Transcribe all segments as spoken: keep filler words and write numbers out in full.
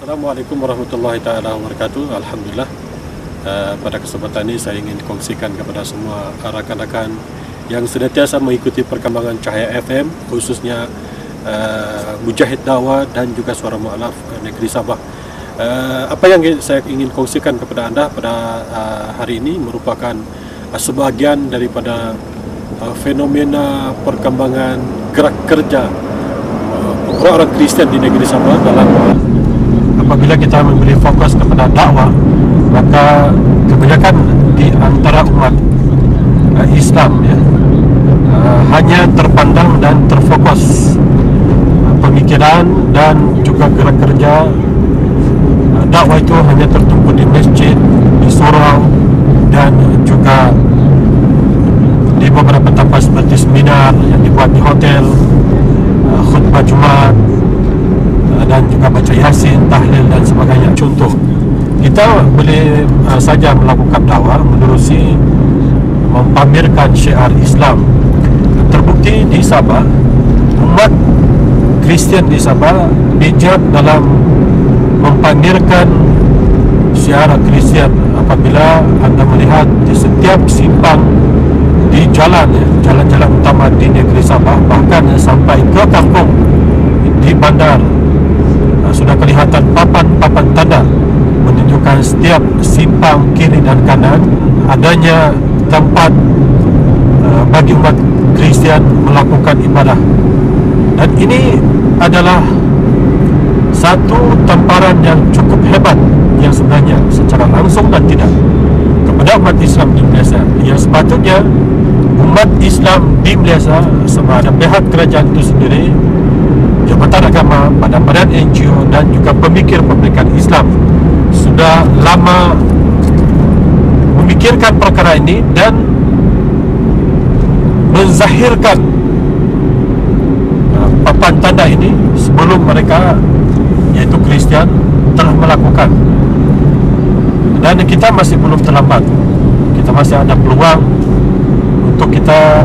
Assalamualaikum warahmatullahi taala wabarakatuh. Alhamdulillah, uh, pada kesempatan ini saya ingin kongsikan kepada semua rakan-rakan yang senantiasa mengikuti perkembangan Cahaya F M, khususnya uh, Mujahid Dakwah dan juga Suara Mu'alaf Negeri Sabah. Uh, apa yang saya ingin kongsikan kepada anda pada uh, hari ini merupakan uh, sebahagian daripada uh, fenomena perkembangan gerak kerja uh, orang-orang Kristian di negeri Sabah. Dalam apabila kita memberi fokus kepada dakwah, maka kebanyakan di antara umat uh, Islam ya, uh, hanya terpandang dan terfokus uh, pemikiran dan juga gerak kerja uh, dakwah itu hanya tertumpu di masjid, di surau dan juga di beberapa tempat seperti seminar yang dibuat di hotel, uh, khutbah Jumat, dan juga baca Yasin, tahlil dan sebagainya. Contoh, kita boleh uh, saja melakukan dakwah menerusi mempamerkan syiar Islam. Terbukti di Sabah, umat Kristian di Sabah bijak dalam mempamerkan syiar Kristian. Apabila anda melihat di setiap simpang di jalan ya, jalan-jalan utama di negeri Sabah, bahkan ya, sampai ke kampung di bandar, sudah kelihatan papan-papan tanda menunjukkan setiap simpang kiri dan kanan adanya tempat uh, bagi umat Kristian melakukan ibadah. Dan ini adalah satu tamparan yang cukup hebat yang sebenarnya secara langsung dan tidak kepada umat Islam di Malaysia. Yang sepatutnya umat Islam di Malaysia sama ada pihak kerajaan itu sendiri, Jabatan Agama, badan-badan N G O dan juga pemikir-pemikiran Islam sudah lama memikirkan perkara ini dan menzahirkan uh, papan tanda ini sebelum mereka, iaitu Kristian, telah melakukan. Dan kita masih belum terlambat. Kita masih ada peluang untuk kita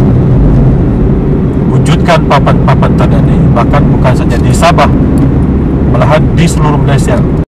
wujudkan papan-papan tanda ini, bahkan bukan saja di Sabah, malahan di seluruh Malaysia.